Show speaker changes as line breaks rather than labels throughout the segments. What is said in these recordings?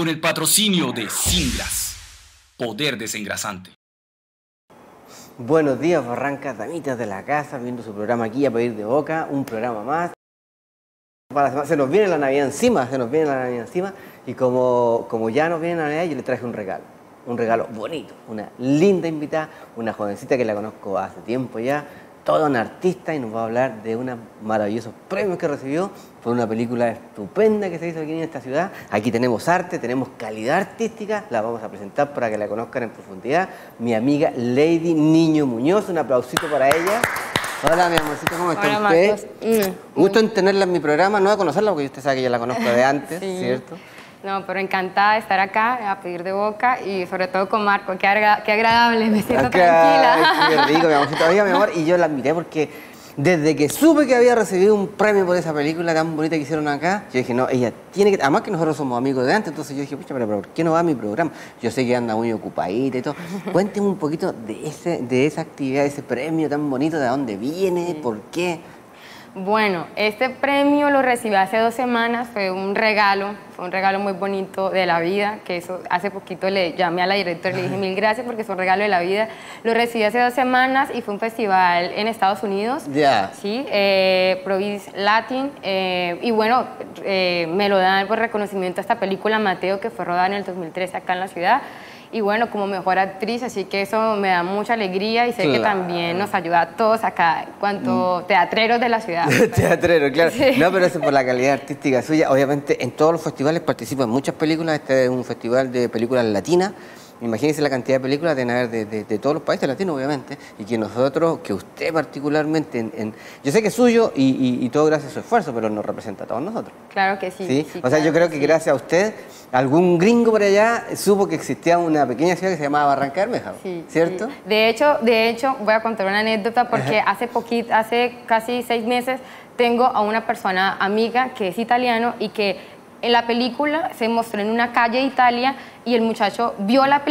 con el patrocinio de Singras, poder desengrasante.
Buenos días, Barrancas, damitas de la casa, viendo su programa aquí a pedir de boca, un programa más. Se nos viene la Navidad encima, y como ya nos viene la Navidad, yo le traje un regalo bonito, una linda invitada, una jovencita que la conozco hace tiempo ya, toda una artista, y nos va a hablar de unos maravillosos premios que recibió por una película estupenda que se hizo aquí en esta ciudad. Aquí tenemos arte, tenemos calidad artística, la vamos a presentar para que la conozcan en profundidad. Mi amiga Lady Niño Muñoz, un aplausito para ella. Hola, mi amorcito, ¿cómo está usted? Gusto en tenerla en mi programa, no a conocerla porque usted sabe que ya la conozco de antes, sí. ¿Cierto?
No, pero encantada de estar acá, a pedir de boca, y sobre todo con Marco, qué agradable, me siento tranquila.
Qué rico, mi amorcito. Oiga, mi amor, y yo la admiré porque desde que supe que había recibido un premio por esa película tan bonita que hicieron acá, yo dije, no, ella tiene que... Además que nosotros somos amigos de antes, entonces yo dije, pucha, pero ¿por qué no va a mi programa? Yo sé que anda muy ocupadita y todo. Cuénteme un poquito de esa actividad, de ese premio tan bonito, de dónde viene, por qué.
Bueno, este premio lo recibí hace 2 semanas, fue un regalo muy bonito de la vida, que eso hace poquito le llamé a la directora y le dije 1000 gracias porque es un regalo de la vida. Lo recibí hace 2 semanas y fue un festival en Estados Unidos, sí, Provis Latin, y bueno, me lo dan por reconocimiento a esta película Mateo, que fue rodada en el 2013 acá en la ciudad. Y bueno, como mejor actriz, así que eso me da mucha alegría y sé que también nos ayuda a todos acá, cuanto teatreros de la ciudad.
Teatreros, claro. Sí. No, pero eso por la calidad artística suya. Obviamente, en todos los festivales participo en muchas películas. Este es un festival de películas latinas. Imagínense la cantidad de películas de haber de todos los países latinos, obviamente, y que nosotros, que usted particularmente, yo sé que es suyo y todo gracias a su esfuerzo, pero nos representa a todos nosotros.
Claro que sí.
¿Sí?
Sí,
o sea, yo creo que gracias a usted, algún gringo por allá supo que existía una pequeña ciudad que se llamaba Barranca Bermeja, ¿cierto?
Sí. De hecho, voy a contar una anécdota porque hace casi 6 meses tengo a una persona amiga que es italiano y que en la película se mostró en una calle de Italia y el muchacho vio la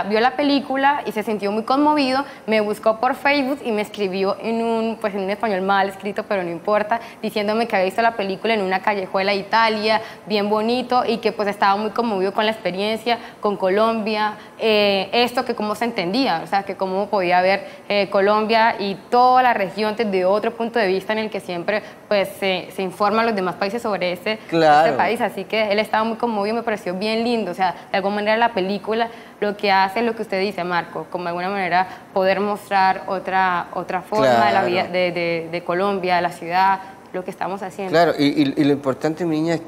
película y se sintió muy conmovido, me buscó por Facebook y me escribió en un español mal escrito, pero no importa, diciéndome que había visto la película en una callejuela de Italia, bien bonito, y que pues estaba muy conmovido con la experiencia, con Colombia, esto que cómo se entendía, o sea, que cómo podía ver Colombia y toda la región desde otro punto de vista en el que siempre pues se informa a los demás países sobre este país, así que él estaba muy conmovido, me pareció bien lindo, o sea, de alguna manera la película lo que hace es lo que usted dice, Marco, como de alguna manera poder mostrar otra forma de la vida de Colombia, de la ciudad, lo que estamos haciendo.
Claro, y lo importante, mi niña, es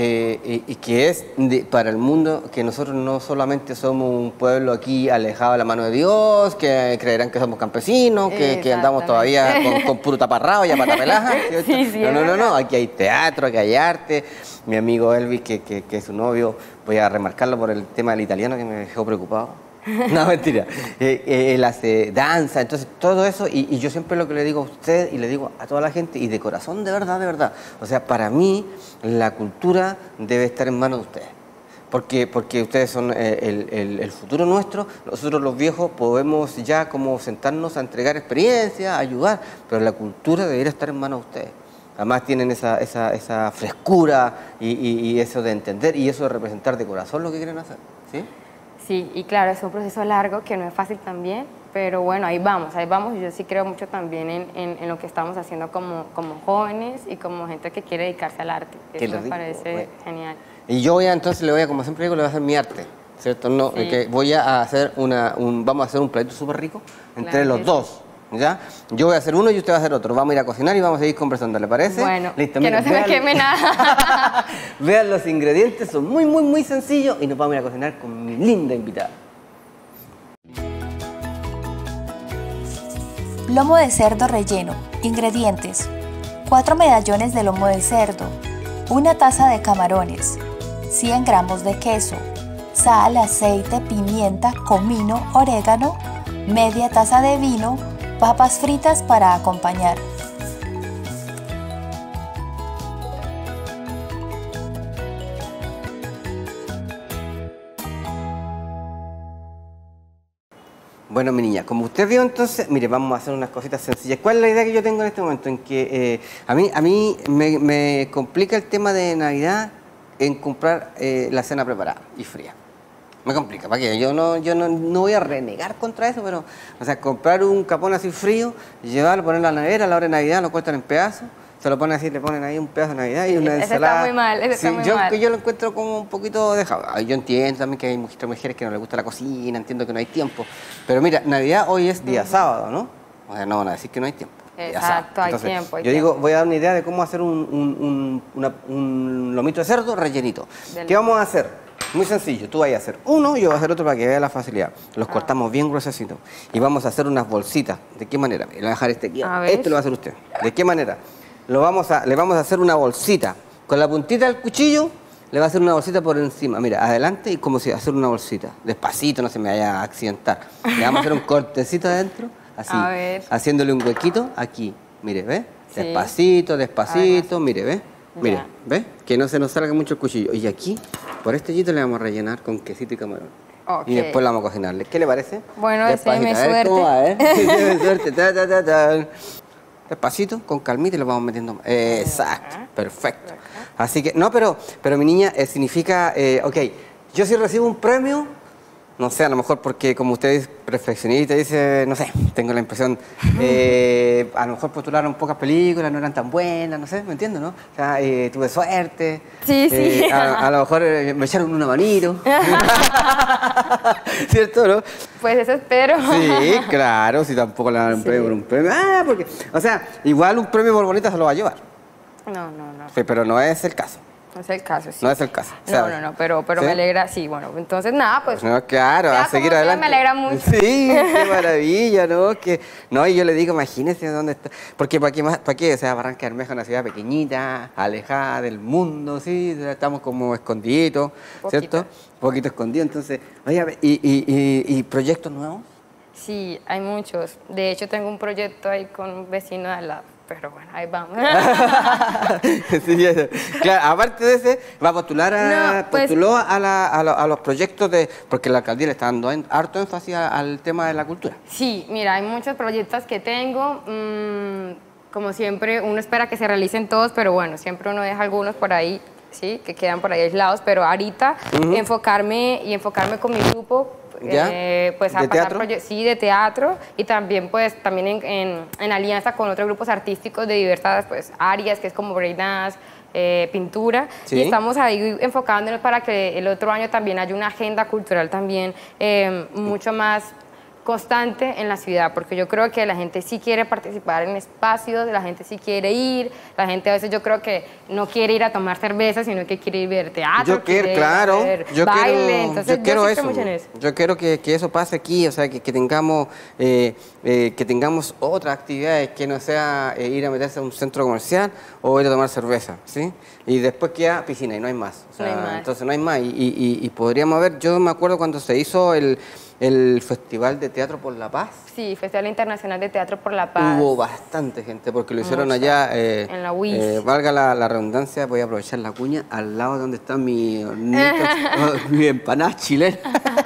que es para el mundo que nosotros no solamente somos un pueblo aquí alejado de la mano de Dios, que creerán que somos campesinos, que andamos todavía con puro taparrado y a patapelaja. No, aquí hay teatro, aquí hay arte. Mi amigo Elvis, que es su novio, voy a remarcarlo por el tema del italiano que me dejó preocupado. No, mentira. Él hace danza, entonces todo eso, y yo siempre lo que le digo a usted y le digo a toda la gente, y de corazón, de verdad. O sea, para mí la cultura debe estar en manos de ustedes. Porque ustedes son el futuro nuestro, nosotros los viejos podemos ya como sentarnos a entregar experiencia, a ayudar, pero la cultura debería estar en manos de ustedes. Además tienen esa frescura y eso de entender y eso de representar de corazón lo que quieren hacer, ¿sí?
Sí, y claro, es un proceso largo que no es fácil también, pero bueno, ahí vamos, y yo sí creo mucho también en lo que estamos haciendo como jóvenes y como gente que quiere dedicarse al arte, que eso me parece genial.
Y yo entonces como siempre digo, le voy a hacer mi arte, ¿cierto? No, que voy a hacer vamos a hacer un plato súper rico entre los dos. ¿Ya? Yo voy a hacer uno y usted va a hacer otro. Vamos a ir a cocinar y vamos a seguir conversando, ¿le parece?
Bueno,
listo,
que no se me queme nada.
Vean los ingredientes, son muy sencillos y nos vamos a ir a cocinar con mi linda invitada.
Lomo de cerdo relleno. Ingredientes: 4 medallones de lomo de cerdo, 1 taza de camarones, 100 gramos de queso, sal, aceite, pimienta, comino, orégano, media taza de vino, papas fritas para acompañar.
Bueno, mi niña, como usted vio entonces, mire, vamos a hacer unas cositas sencillas. ¿Cuál es la idea que yo tengo en este momento? En que a mí me complica el tema de Navidad en comprar la cena preparada y fría. Me complica, ¿para qué? Yo no voy a renegar contra eso, pero, o sea, comprar un capón así frío, llevarlo, ponerlo a la nevera a la hora de Navidad, lo cortan en pedazos, se lo ponen así, le ponen ahí un pedazo de Navidad y una ensalada.
Está muy mal, está muy mal.
Yo lo encuentro como un poquito dejado. Yo entiendo también que hay mujeres que no les gusta la cocina, entiendo que no hay tiempo, pero mira, Navidad hoy es día sábado, ¿no? O sea, no van a decir que no hay tiempo.
Exacto, hay tiempo.
Yo digo, voy a dar una idea de cómo hacer un lomito de cerdo rellenito. ¿Qué vamos a hacer? Muy sencillo, tú vas a hacer uno y yo voy a hacer otro para que vea la facilidad. Los cortamos bien gruesecitos y vamos a hacer unas bolsitas. ¿De qué manera? Le voy a dejar este aquí. Este lo va a hacer usted. ¿De qué manera? Le vamos a hacer una bolsita. Con la puntita del cuchillo le va a hacer una bolsita por encima. Mira, adelante y como si hacer una bolsita. Despacito, no se me vaya a accidentar. Le vamos a hacer un cortecito adentro, así, haciéndole un huequito aquí. Mire, ¿ve? Sí. Despacito, despacito, mire, ¿ve? Mire, ya. ¿Ves? Que no se nos salga mucho el cuchillo. Y aquí, por este hoyito le vamos a rellenar con quesito y camarón. Okay. Y después la vamos a cocinarle. ¿Qué le parece?
Bueno, deséeme suerte.
¿Cómo va, deséeme suerte. Despacito, con calmita y lo vamos metiendo. Exacto, perfecto. Así que, no, pero mi niña, significa, ok, yo si recibo un premio, no sé, a lo mejor porque como usted es perfeccionista, dice, no sé, tengo la impresión, a lo mejor postularon pocas películas, no eran tan buenas, no sé, ¿me entiendo, no? O sea, tuve suerte.
Sí, sí.
A lo mejor me echaron una manito. ¿Cierto, no?
Pues eso espero.
Sí, claro, si tampoco le dan un premio por un premio. Porque, o sea, igual un premio por bonita se lo va a llevar.
No.
Sí, pero no es el caso.
No es el caso, sí.
No es el caso.
No, pero ¿sí? Me alegra, sí, bueno, entonces nada, pues.
No, claro, a seguir adelante.
Me alegra mucho.
Sí, qué maravilla, ¿no? No, y yo le digo, imagínese dónde está. Porque ¿para qué? O sea, Barranca Bermeja es una ciudad pequeñita, alejada del mundo, sí, estamos como escondiditos, ¿cierto? Un poquito escondidos, entonces, oye, ¿y proyectos nuevos?
Sí, hay muchos. De hecho, tengo un proyecto ahí con un vecino de al lado. Pero bueno, ahí vamos.
Sí, claro, aparte de ese, va a postular postuló a los proyectos de... Porque la alcaldía le está dando harto énfasis al tema de la cultura.
Sí, mira, hay muchos proyectos que tengo. Como siempre, uno espera que se realicen todos, pero bueno, siempre uno deja algunos por ahí, sí, que quedan por ahí aislados. Pero ahorita enfocarme con mi grupo... pues a
¿De
pasar
teatro?
Sí, de teatro y también pues también en alianza con otros grupos artísticos de diversas pues áreas, que es como breakdance, pintura, ¿sí? Y estamos ahí enfocándonos para que el otro año también haya una agenda cultural también mucho más constante en la ciudad, porque yo creo que la gente sí quiere participar en espacios, la gente sí quiere ir, la gente a veces yo creo que no quiere ir a tomar cerveza, sino que quiere ir a ver teatro, ver baile, entonces yo quiero eso.
Yo quiero que eso pase aquí, o sea, que tengamos otras actividades que no sea ir a meterse a un centro comercial o ir a tomar cerveza, ¿sí? Y después queda piscina y no hay más, o sea, no hay más. Entonces no hay más y podríamos ver, yo me acuerdo cuando se hizo el Festival de Teatro por la Paz.
Sí, Festival Internacional de Teatro por la Paz.
Hubo bastante gente porque lo hicieron allá.
En la UIS.
Valga la redundancia, voy a aprovechar la cuña, al lado de donde está mi empanada chilena.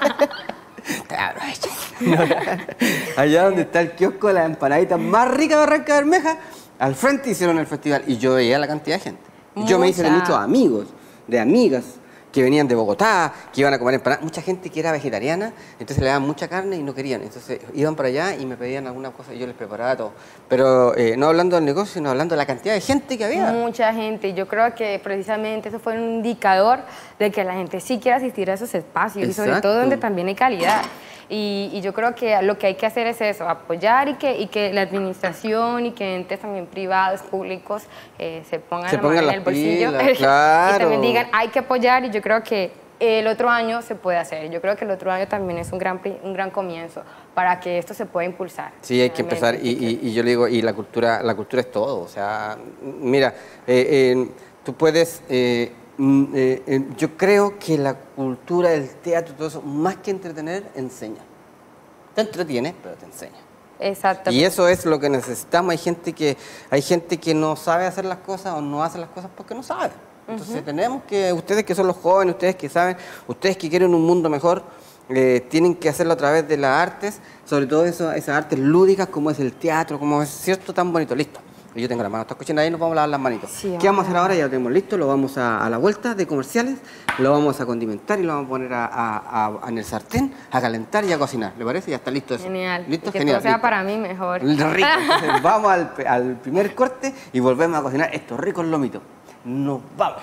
Allá donde está el kiosco de las empanaditas más ricas de Barranca Bermeja, al frente hicieron el festival y yo veía la cantidad de gente. Yo me hice de muchos amigos, de amigas, que venían de Bogotá, que iban a comer empanadas, mucha gente que era vegetariana, entonces le daban mucha carne y no querían, entonces iban para allá y me pedían alguna cosa y yo les preparaba todo, pero no hablando del negocio, sino hablando de la cantidad de gente que había.
Mucha gente, yo creo que precisamente eso fue un indicador de que la gente sí quiere asistir a esos espacios. Exacto. Y sobre todo donde también hay calidad. Y yo creo que lo que hay que hacer es eso, apoyar y que la administración y que entes también privados, públicos, se pongan la mano en el bolsillo
claro.
Y también digan, hay que apoyar, y yo creo que el otro año se puede hacer. Yo creo que el otro año también es un gran comienzo para que esto se pueda impulsar.
Sí, hay que empezar, y yo le digo, y la cultura es todo, o sea, mira, tú puedes... yo creo que la cultura, el teatro, todo eso, más que entretener, enseña. Te entretiene, pero te enseña.
Exacto.
Y eso es lo que necesitamos. Hay gente que no sabe hacer las cosas o no hace las cosas porque no sabe. Entonces tenemos que, ustedes que son los jóvenes, ustedes que saben, ustedes que quieren un mundo mejor, tienen que hacerlo a través de las artes, sobre todo esas artes lúdicas como es el teatro, como es cierto, tan bonito, listo. Yo tengo las manos todas cochinas, ahí nos vamos a lavar las manitos.
Sí,
¿Qué vamos a hacer ahora? Ya lo tenemos listo, lo vamos a la vuelta de comerciales, lo vamos a condimentar y lo vamos a poner en el sartén a calentar y a cocinar. ¿Le parece? Ya está listo eso.
Genial.
¿Listo?
Y que
Genial.
todo sea
listo.
para mí mejor.
Rico. Entonces vamos al primer corte y volvemos a cocinar estos ricos lomitos. Nos vamos.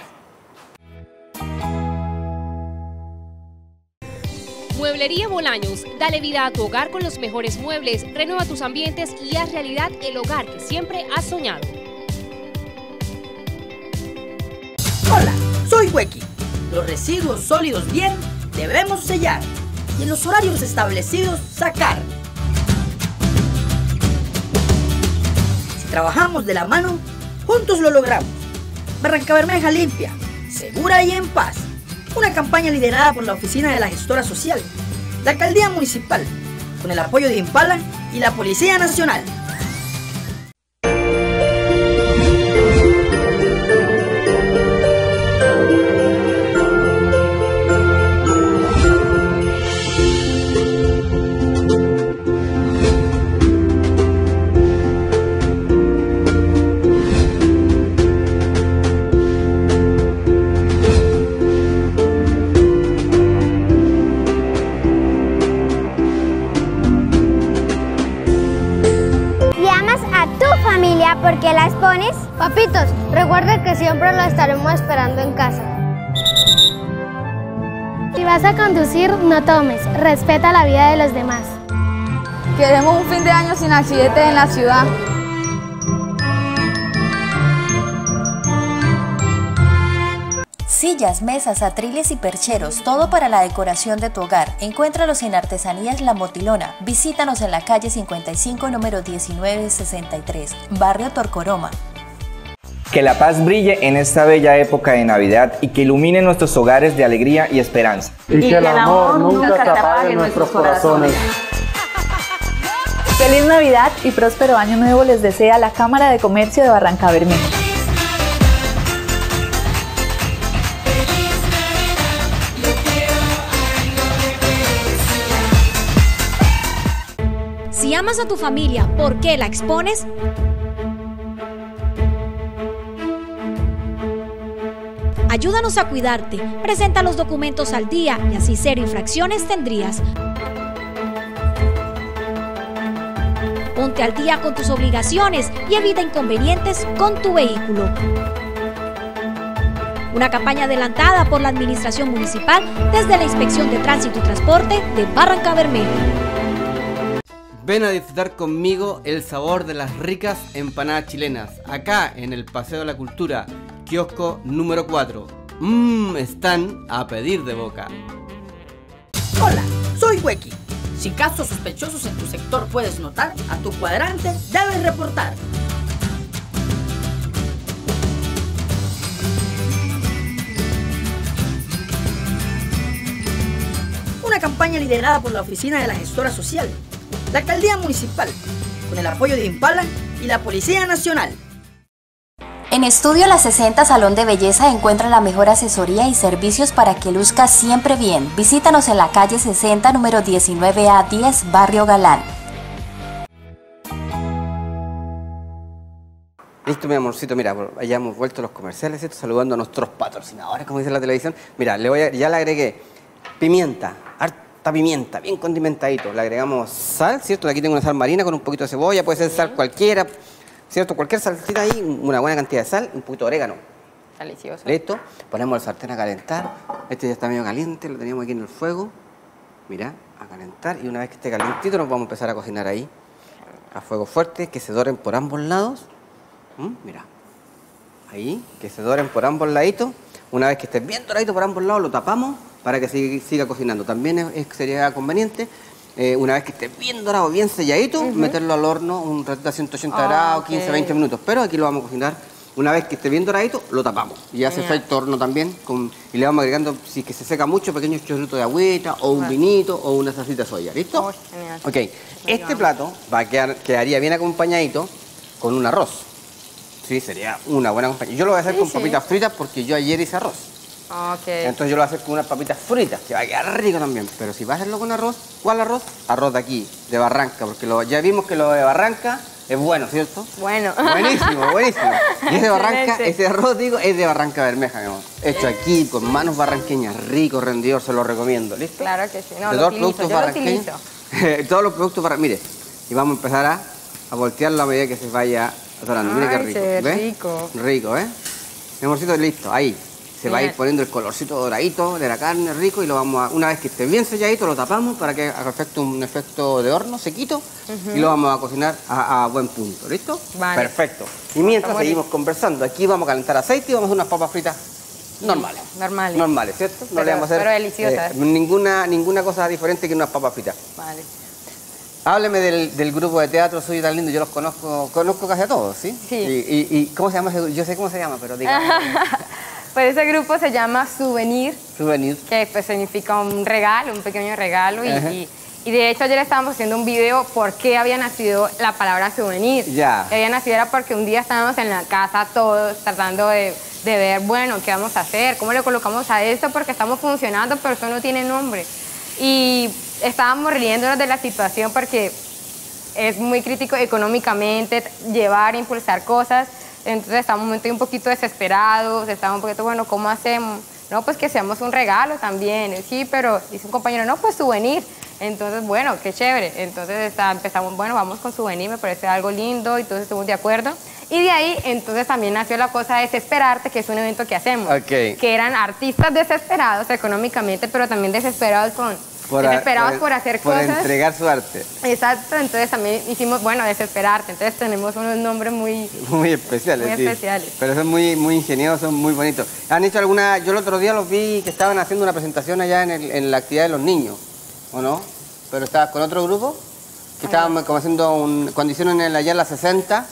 Mueblería Bolaños, dale vida a tu hogar con los mejores muebles, renueva tus ambientes y haz realidad el hogar que siempre has soñado.
Hola, soy Huequi. Los residuos sólidos bien debemos sellar y en los horarios establecidos sacar. Si trabajamos de la mano, juntos lo logramos. Barrancabermeja limpia, segura y en paz. Una campaña liderada por la Oficina de la Gestora Social, la Alcaldía Municipal, con el apoyo de Impala y la Policía Nacional.
¿Por qué la expones? Papitos, recuerda que siempre la estaremos esperando en casa. Si vas a conducir, no tomes. Respeta la vida de los demás.
Queremos un fin de año sin accidentes en la ciudad.
Sillas, mesas, atriles y percheros, todo para la decoración de tu hogar. Encuéntralos en Artesanías La Motilona. Visítanos en la calle 55, número 1963, Barrio Torcoroma.
Que la paz brille en esta bella época de Navidad y que ilumine nuestros hogares de alegría y esperanza.
Y que el amor nunca se apague en nuestros corazones.
Feliz Navidad y próspero año nuevo les desea la Cámara de Comercio de Barrancabermeja.
Si amas a tu familia, ¿por qué la expones? Ayúdanos a cuidarte, presenta los documentos al día y así 0 infracciones tendrías. Ponte al día con tus obligaciones y evita inconvenientes con tu vehículo. Una campaña adelantada por la Administración Municipal desde la Inspección de Tránsito y Transporte de Barrancabermeja.
Ven a disfrutar conmigo el sabor de las ricas empanadas chilenas, acá en el Paseo de la Cultura, kiosco número 4. Están a pedir de boca.
Hola, soy Huequi. Si casos sospechosos en tu sector puedes notar, a tu cuadrante debes reportar. Una campaña liderada por la Oficina de la Gestora Social, la Alcaldía Municipal, con el apoyo de Impala y la Policía Nacional.
En Estudio La 60 Salón de Belleza encuentra la mejor asesoría y servicios para que luzcas siempre bien. Visítanos en la calle 60, número 19A10, Barrio Galán.
Listo, mi amorcito, mira, ya hemos vuelto a los comerciales, ¿cierto? Saludando a nuestros patrocinadores, como dice la televisión. Mira, ya le agregué pimienta, harta pimienta, bien condimentadito. Le agregamos sal, ¿cierto? Aquí tengo una sal marina con un poquito de cebolla, puede ser sal cualquiera, ¿cierto? Cualquier salsita ahí, una buena cantidad de sal, un poquito de orégano.
Delicioso.
Listo, ponemos el sartén a calentar. Este ya está medio caliente, lo teníamos aquí en el fuego. Mira, a calentar, y una vez que esté calentito nos vamos a empezar a cocinar ahí a fuego fuerte, que se doren por ambos lados. Mira, ahí, que se doren por ambos laditos. Una vez que esté bien doradito por ambos lados, lo tapamos para que siga cocinando. También sería conveniente, una vez que esté bien dorado, bien selladito, meterlo al horno un ratito a 180 grados, 15, 20 minutos. Pero aquí lo vamos a cocinar. Una vez que esté bien doradito, lo tapamos. Y hace efecto horno también. Y le vamos agregando, si es que se seca mucho, pequeños chorritos de agüita, o un vinito, o una salsita de soya. ¿Listo?
Genial.
Ok, este plato quedaría bien acompañadito con un arroz. Sí, sería una buena compañía. Yo lo voy a hacer con papitas fritas porque yo ayer hice arroz.
Okay.
Entonces yo lo voy a hacer con unas papitas fritas, que va a quedar rico también. Pero si vas a hacerlo con arroz, ¿cuál arroz? Arroz de aquí, de Barranca, porque ya vimos que lo de Barranca Es bueno, ¿cierto?
Bueno.
Buenísimo, buenísimo. Y es de Barranca,
Excelente.
ese arroz, digo, es de Barranca Bermeja, mi amor. Hecho aquí, con manos barranqueñas, rico, rendidor, se lo recomiendo, ¿listo?
Claro que sí. No,
De
lo
todos los
utilizo,
productos
yo lo
barranqueños.
utilizo.
Todos los productos barranqueños. Mire, y vamos a empezar a voltearlo a medida que se vaya dorando. Mire qué
Ay,
rico.
se ve
¿Ves?
rico.
Rico, ¿eh? Mi amorcito, listo, ahí. Se va a ir
Bien.
poniendo el colorcito doradito de la carne, rico, y lo vamos a, una vez que esté bien selladito, lo tapamos para que haga un efecto de horno sequito, y lo vamos a cocinar a buen punto, ¿listo?
Vale.
Perfecto. Y mientras
Está
seguimos conversando, aquí vamos a calentar aceite y vamos a hacer unas papas fritas normales.
Normales.
Normales, ¿cierto? No
Pero-
le vamos a hacer
pero deliciosas.
ninguna cosa diferente que unas papas fritas.
Vale.
Hábleme del grupo de teatro suyo tan lindo, yo los conozco casi a todos, ¿sí?
Sí.
¿Y cómo se llama ese grupo? Yo sé cómo se llama, pero dígame.
Pues ese grupo se llama Souvenir,
Souvenir.
que pues significa un regalo, un pequeño regalo.
Ajá.
Y de hecho ayer estábamos haciendo un video por qué había nacido la palabra souvenir.
Ya.
Que había nacido era porque un día estábamos en la casa todos tratando de ver, bueno, qué vamos a hacer, cómo le colocamos a esto, porque estamos funcionando, pero eso no tiene nombre. Y estábamos riéndonos de la situación porque es muy crítico económicamente llevar, impulsar cosas. Entonces estábamos un poquito desesperados, estábamos un poquito, bueno, ¿cómo hacemos? No, pues que seamos un regalo también. Sí, pero dice un compañero, no, pues souvenir. Entonces, bueno, qué chévere. Entonces empezamos, bueno, vamos con souvenir, me parece algo lindo, y todos estuvimos de acuerdo. Y de ahí, entonces también nació la cosa de Desesperarte, que es un evento que hacemos.
Ok.
Que eran artistas desesperados económicamente, pero también desesperados por hacer
por
cosas.
entregar su arte.
Exacto, entonces también hicimos, bueno, Desesperarte. Entonces tenemos unos nombres muy
Especiales,
Muy
sí.
especiales.
Pero son muy ingeniosos, muy bonitos. ¿Han hecho alguna? Yo el otro día los vi que estaban haciendo una presentación allá en la actividad de los niños, ¿o no? Pero estabas con otro grupo, que estaban como haciendo cuando hicieron allá en la 60,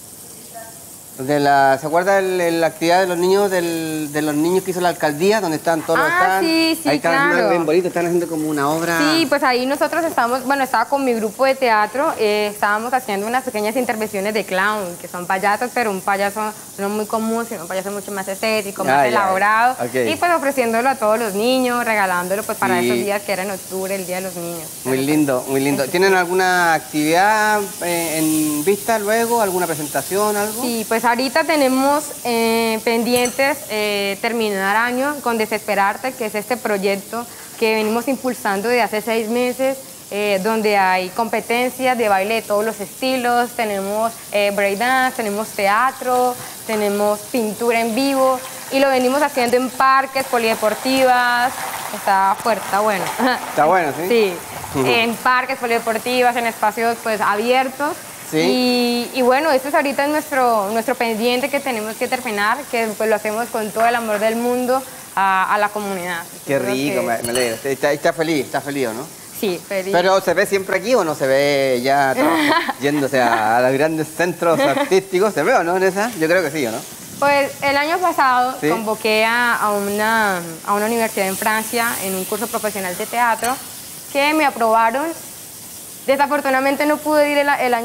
¿se acuerda la actividad de los niños, de los niños que hizo la alcaldía, donde están todos los stands?
Sí,
ahí están haciendo
claro.
algo bien bonito, están haciendo como una obra.
Sí, pues ahí nosotros estábamos, bueno, estaba con mi grupo de teatro, estábamos haciendo unas pequeñas intervenciones de clown, que son payasos, pero un payaso no muy común, sino un payaso mucho más estético, más elaborado.
Ok.
Y pues ofreciéndolo a todos los niños, regalándolo pues para
Sí.
esos días que era en octubre, el Día de los Niños.
Muy lindo, muy lindo. ¿Tienen alguna actividad en vista luego? ¿Alguna presentación, algo?
Sí, pues ahorita tenemos pendientes terminar año con Desesperarte, que es este proyecto que venimos impulsando desde hace 6 meses, donde hay competencias de baile de todos los estilos, tenemos breakdance, tenemos teatro, tenemos pintura en vivo, y lo venimos haciendo en parques, polideportivas. Está fuerte, está bueno.
Está bueno, ¿sí?
Sí,
Ujú.
en parques, polideportivas, en espacios pues abiertos.
Sí.
Y bueno, esto es ahorita nuestro pendiente que tenemos que terminar, que pues lo hacemos con todo el amor del mundo a la comunidad.
Qué
Yo creo
rico,
que-
me alegra. Está feliz, ¿o no?
Sí, feliz.
¿Pero se ve siempre aquí o no se ve ya yéndose a los grandes centros artísticos? ¿Se ve o no en esa? Yo creo que sí, ¿o no?
Pues el año pasado
Sí.
convoqué a una universidad en Francia en un curso profesional de teatro que me aprobaron. Desafortunadamente no pude ir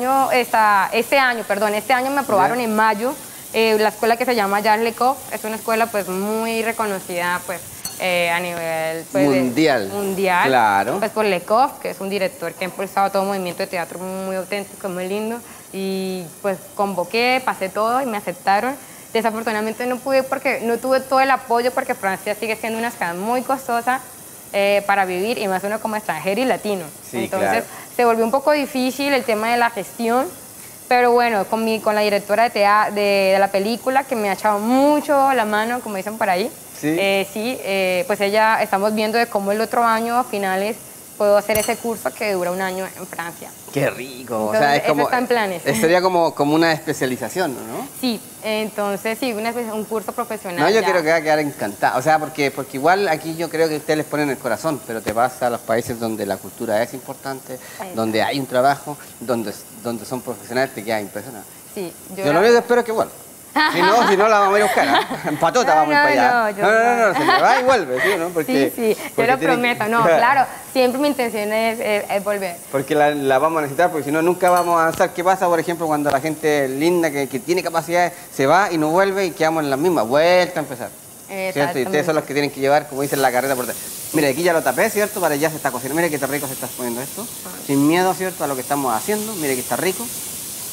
este año me aprobaron en mayo. La escuela que se llama Jacques Lecoq es una escuela pues muy reconocida pues a nivel pues,
Mundial.
mundial.
Claro.
Pues por Lecoq, que es un director que ha impulsado todo movimiento de teatro muy auténtico, muy lindo. Y pues convoqué, pasé todo y me aceptaron. Desafortunadamente no pude porque no tuve todo el apoyo porque Francia sigue siendo una ciudad muy costosa para vivir y más uno como extranjero y latino.
Sí,
Entonces
claro.
se volvió un poco difícil el tema de la gestión, pero bueno, con la directora de la película que me ha echado mucho la mano, como dicen por ahí.
Sí.
Pues ella, estamos viendo de cómo el otro año a finales puedo hacer ese curso que dura 1 año en Francia.
Qué rico.
Entonces,
o sea, es
eso
como,
está en planes.
Sería como una especialización, ¿no?
Sí, entonces sí, un curso profesional.
No, yo
ya.
creo que va a quedar encantada. O sea, porque igual aquí yo creo que ustedes les ponen el corazón, pero te vas a los países donde la cultura es importante, donde hay un trabajo, donde son profesionales, te quedas impresionado.
Sí,
Yo lo único que espero es que vuelva. Si no la vamos a ir a buscar. ¿Eh? En patota vamos a ir para allá. No, se me va y vuelve, ¿sí o no? Porque,
sí, yo lo prometo. No, claro, siempre mi intención es volver.
Porque la vamos a necesitar, porque si no, nunca vamos a avanzar. ¿Qué pasa, por ejemplo, cuando la gente linda, que tiene capacidades, se va y no vuelve y quedamos en las mismas? Vuelta a empezar. ¿Cierto? Y ustedes son los que tienen que llevar, como dicen, la carrera por detrás. Mire, aquí ya lo tapé, ¿cierto? Para allá se está cocinando. Mire qué rico se está poniendo esto. Sin miedo, ¿cierto? A lo que estamos haciendo. Mire que está rico.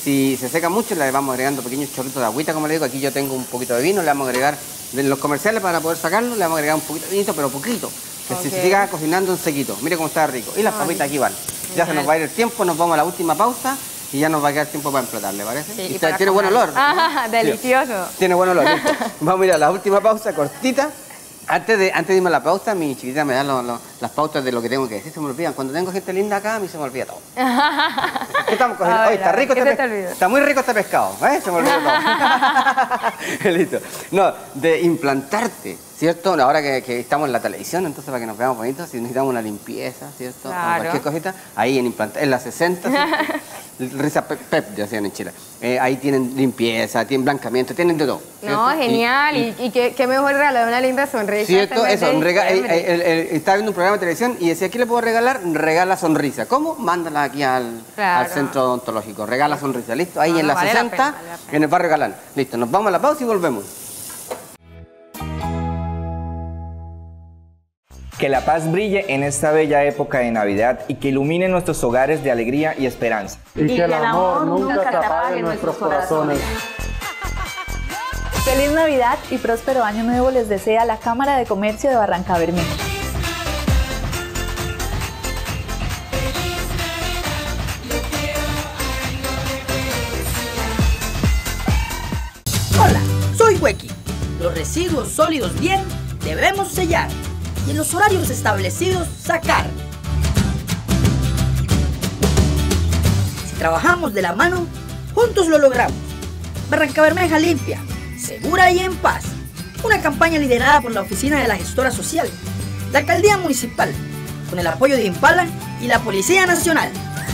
Si se seca mucho, le vamos agregando pequeños chorritos de agüita, como le digo. Aquí yo tengo un poquito de vino, le vamos a agregar de los comerciales para poder sacarlo, le vamos a agregar un poquito de vinito, pero poquito. Que se siga cocinando en sequito. Mire cómo está rico. Y las papitas aquí van. Ya se nos va a ir el tiempo, nos vamos a la última pausa y ya nos va a quedar tiempo para explotar, ¿le parece?
Sí,
y tiene buen olor.
Ah, delicioso.
Tiene buen olor, listo. Vamos a ir a la última pausa cortita. Antes de irme a la pausa, mi chiquitita me da las pautas de lo que tengo que decir. Se me olvidan. Cuando tengo gente linda acá, a mí se me olvida todo. ¿Qué estamos cogiendo? Oye, está rico está muy rico este pescado. Se me olvidó todo. Listo. No, de implantarte, ¿cierto? Ahora que estamos en la televisión, entonces para que nos veamos bonitos, si necesitamos una limpieza, ¿cierto?
Claro.
O cualquier cosita, ahí en la 60, ¿cierto? Risa Pep, decían en Chile. Ahí tienen limpieza, tienen blancamiento, tienen de todo. ¿cierto?
No, genial. Y qué mejor regalo de una linda sonrisa.
¿Cierto? Eso. Estaba viendo un programa de televisión y decía, ¿qué le puedo regalar? Regala sonrisa. ¿Cómo? Mándala aquí al centro odontológico. Regala sonrisa. ¿Listo? Ahí en la 60, en el barrio Galán. Listo. Nos vamos a la pausa y volvemos.
Que la paz brille en esta bella época de Navidad y que ilumine nuestros hogares de alegría y esperanza.
Y que el amor nunca se apague en nuestros corazones.
Feliz Navidad y próspero año nuevo les desea la Cámara de Comercio de Barrancabermeja.
Hola, soy Huequi. Los residuos sólidos bien debemos sellar y en los horarios establecidos sacar. Si trabajamos de la mano, juntos lo logramos. Barrancabermeja limpia, segura y en paz. Una campaña liderada por la Oficina de la Gestora Social, la Alcaldía Municipal, con el apoyo de Impala y la Policía Nacional.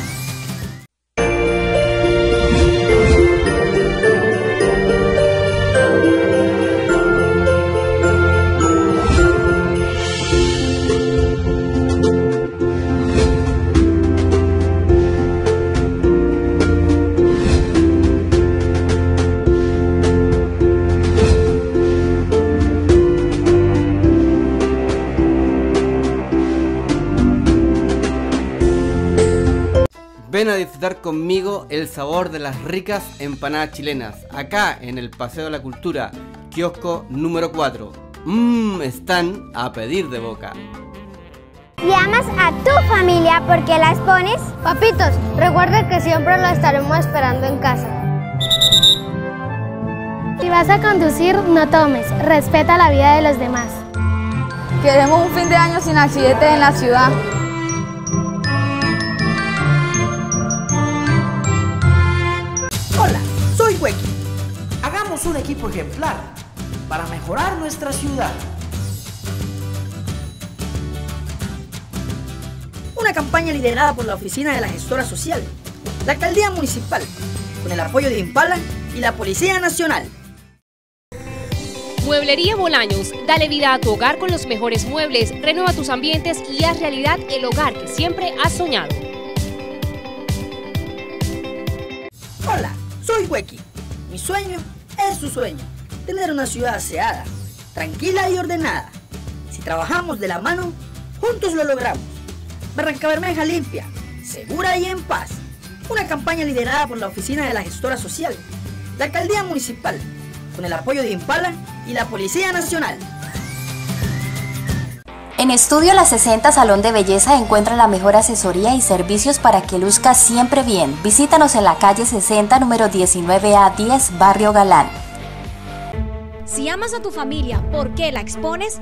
Ven a disfrutar conmigo el sabor de las ricas empanadas chilenas, acá en el Paseo de la Cultura, kiosco número 4. Están a pedir de boca.
Si amas a tu familia porque la expones, papitos, recuerda que siempre la estaremos esperando en casa. Si vas a conducir, no tomes, respeta la vida de los demás.
Queremos un fin de año sin accidentes en la ciudad.
Hola, soy Huequi. Hagamos un equipo ejemplar para mejorar nuestra ciudad. Una campaña liderada por la Oficina de la Gestora Social, la Alcaldía Municipal, con el apoyo de Impala y la Policía Nacional.
Mueblería Bolaños, dale vida a tu hogar con los mejores muebles, renueva tus ambientes y haz realidad el hogar que siempre has soñado.
Hola, soy Huequi. Mi sueño es su sueño, tener una ciudad aseada, tranquila y ordenada. Si trabajamos de la mano, juntos lo logramos. Barrancabermeja limpia, segura y en paz. Una campaña liderada por la Oficina de la Gestora Social, la Alcaldía Municipal, con el apoyo de Impala y la Policía Nacional.
En Estudio La 60 Salón de Belleza encuentra la mejor asesoría y servicios para que luzcas siempre bien. Visítanos en la calle 60, número 19A10, Barrio Galán.
Si amas a tu familia, ¿por qué la expones?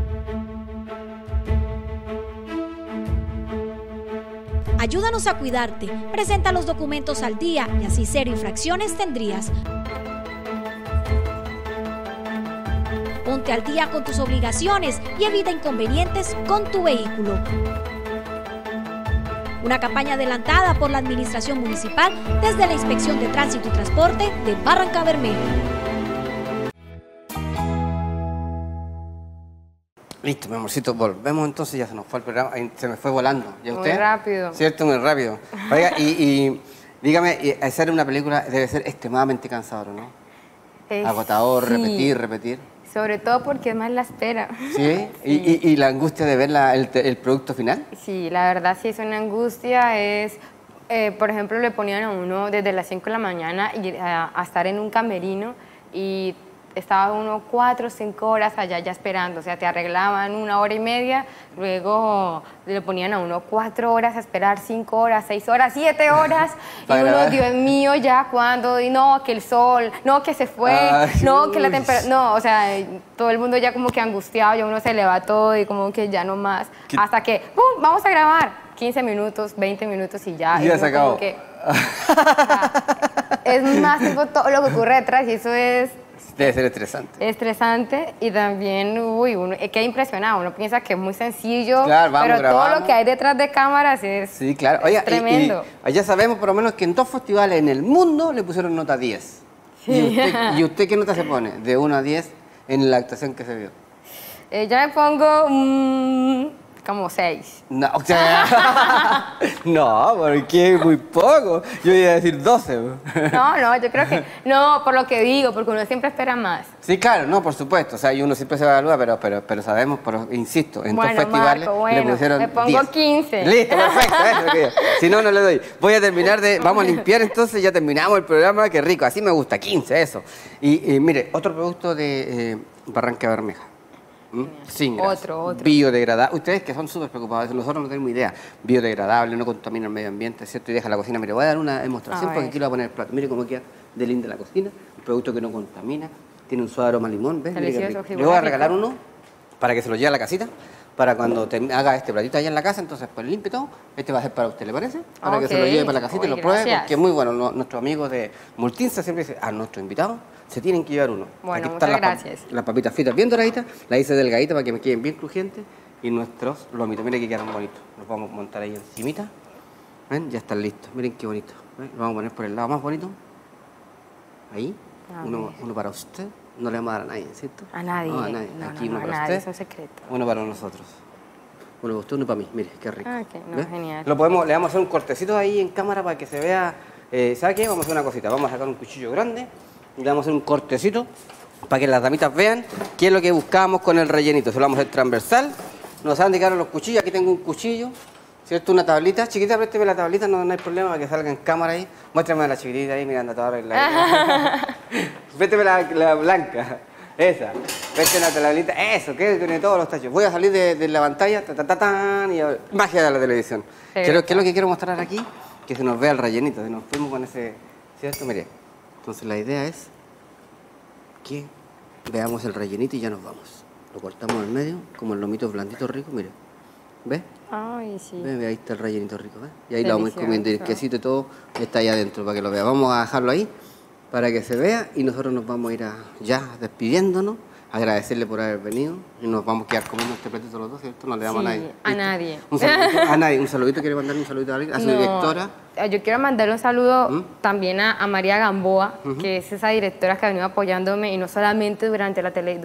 Ayúdanos a cuidarte. Presenta los documentos al día y así 0 infracciones tendrías. Ponte al día con tus obligaciones y evita inconvenientes con tu vehículo. Una campaña adelantada por la Administración Municipal desde la Inspección de Tránsito y Transporte de Barrancabermeja.
Listo, mi amorcito, volvemos entonces, ya se nos fue el programa, se me fue volando. ¿Y a usted?
Muy rápido.
¿Cierto? Muy rápido. Oiga, y dígame, hacer una película debe ser extremadamente cansador, ¿no? Agotador,
sí.
repetir.
Sobre todo porque es más la espera.
¿Sí? Sí. ¿Y la angustia de ver el producto final?
Sí, la verdad sí es una angustia, es Por ejemplo, le ponían a uno desde las 5 de la mañana a estar en un camerino y estaba uno 4 o 5 horas allá ya esperando, o sea, te arreglaban 1 hora y media, luego le ponían a uno 4 horas a esperar, 5 horas, 6 horas, 7 horas, y uno, Dios mío, ya cuando, y no, que el sol, no, que se fue, no, que la temperatura, no, o sea, todo el mundo ya como que angustiado, ya uno se le va todo y como que ya no más, hasta que, ¡pum!, vamos a grabar, 15 minutos, 20 minutos y ya.
Y ya se acabó.
Es más tipo todo lo que ocurre detrás y eso es...
Debe ser estresante.
Estresante y también, uy, uno queda impresionado. Uno piensa que es muy sencillo,
claro,
pero
grabamos.
todo lo que hay detrás de cámaras es,
sí, claro. Oiga,
es tremendo.
Y ya sabemos por lo menos que en 2 festivales en el mundo le pusieron nota 10.
Sí.
¿Y usted qué nota se pone? De 1 a 10 en la actuación que se vio.
Yo me pongo como 6.
No, o sea, no, porque muy poco. Yo iba a decir 12.
No, yo creo que, no, por lo que digo, porque uno siempre espera más.
Sí, claro, no, por supuesto. O sea, y uno siempre se evalúa, pero sabemos, insisto, en 2 festivales
Marco,
le pusieron
me pongo
10.
15.
Listo, perfecto. Eso, si no, no le doy. Voy a terminar vamos a limpiar entonces, ya terminamos el programa. Qué rico, así me gusta, 15, eso. Y mire, otro producto de Barranca Bermeja. Sin grasa.
Otro.
Biodegradable. Ustedes que son súper preocupados, nosotros no tenemos idea. Biodegradable, no contamina el medio ambiente, ¿cierto? Y deja la cocina. Mire, voy a dar una demostración porque aquí le voy a poner el plato. Mire cómo queda de linda la cocina. Un producto que no contamina, tiene un suave aroma a limón, ¿ves?
Delicioso.
Le voy a regalar uno para que se lo lleve a la casita, para cuando haga este platito allá en la casa, entonces pues limpie todo. Este va a ser para usted, ¿le parece? Para que se lo lleve para la casita y lo pruebe, porque es muy bueno. Nuestros amigos de Multinsa siempre dicen, a nuestros invitados se tienen que llevar uno.
Bueno,
aquí están
muchas gracias.
Las papitas fritas bien doraditas, las hice delgaditas para que me queden bien crujientes, y nuestros lomitos, miren que quedaron bonitos. Los vamos a montar ahí encimita. ¿Ven? Ya están listos, miren qué bonito. ¿Ven? Lo vamos a poner por el lado más bonito. Ahí, uno para usted. No le vamos a dar a nadie, ¿cierto?
A nadie.
No, a nadie. Aquí uno para usted.
Es un secreto.
Uno para nosotros. Uno para usted, uno para mí. Mire, qué rico.
Genial.
Le vamos a hacer un cortecito ahí en cámara para que se vea. ¿Sabe qué? Vamos a hacer una cosita. Vamos a sacar un cuchillo grande y le vamos a hacer un cortecito para que las damitas vean qué es lo que buscábamos con el rellenito. Se lo vamos a hacer transversal. Nos han indicado los cuchillos. Aquí tengo un cuchillo, ¿cierto? Una tablita. Chiquita, présteme la tablita, no hay problema para que salga en cámara ahí. Muéstrame a la chiquitita ahí mirando toda la... Présteme la blanca. Esa. Présteme la tablita. Eso, que tiene todos los tachos. Voy a salir de la pantalla. Y magia de la televisión. ¿Qué es lo que quiero mostrar aquí? Que se nos vea el rellenito. Si nos fuimos con ese... ¿Cierto? Mire. Entonces la idea es que veamos el rellenito y ya nos vamos. Lo cortamos en medio, como el lomito blandito rico, mire. ¿Ves?
Ay, sí.
¿Ves? Ahí está el rellenito rico, ¿ves? Y ahí lo vamos a ir comiendo, y el quesito y todo está ahí adentro para que lo vea. Vamos a dejarlo ahí para que se vea y nosotros nos vamos a ir ya despidiéndonos, agradecerle por haber venido y nos vamos a quedar comiendo este platito los dos, ¿cierto? No le damos a nadie.
A nadie.
Un saludito, a nadie. Un saludito, ¿quiere mandarle un saludito a alguien? A su directora.
Yo quiero mandarle un saludo también a María Gamboa, que es esa directora que ha venido apoyándome y no solamente durante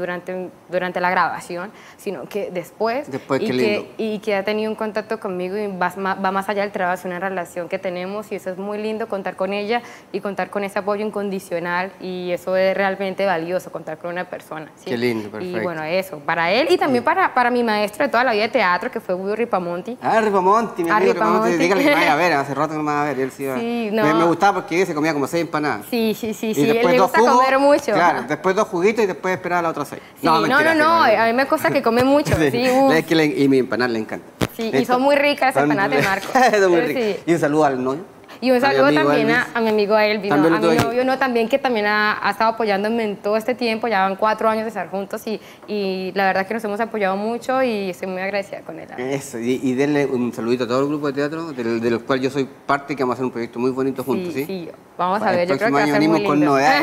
la grabación, sino que después y que ha tenido un contacto conmigo y va más allá del trabajo, es una relación que tenemos y eso es muy lindo, contar con ella y contar con ese apoyo incondicional y eso es realmente valioso, contar con una persona. ¿sí?
Qué lindo, perfecto.
Y bueno, eso, para él y también para mi maestro de toda la vida de teatro, que fue Guido Ripamonti.
Ah, Ripamonti, mi amigo Ripamonti, dígale que me vaya a ver, hace rato que no me va a ver, él sí iba.
Sí, no.
Me gustaba porque se comía como 6 empanadas.
Sí,
y
él le gusta comer mucho.
Claro, después 2 juguitos y después esperar a las otras 6.
Sí, no, a mí me consta que come mucho. Sí,
es que y mi empanada le encanta.
Sí, y son muy ricas las empanadas de Marco.
Son muy ricas. Y un saludo al novio.
Y un saludo también a mi amigo Elvis, a mi novio, también que también ha estado apoyándome en todo este tiempo, ya van 4 años de estar juntos y la verdad que nos hemos apoyado mucho y estoy muy agradecida con él.
Eso, y denle un saludito a todo el grupo de teatro, del cual yo soy parte, que vamos a hacer un proyecto muy bonito juntos, ¿sí?
Sí, vamos a ver, yo creo que va a ser muy lindo.
Con novedades,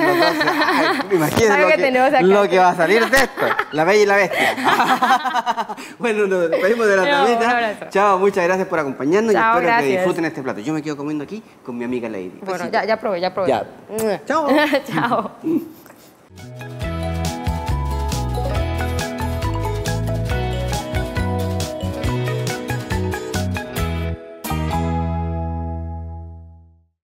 imagínense lo que va a salir de esto, La Bella y la Bestia. Bueno, nos despedimos de la tablita. Chao, muchas gracias por acompañarnos y espero que disfruten este plato. Yo me quedo comiendo aquí con mi amiga Lady.
Bueno, ya probé.
Ya. Chao.
Chao.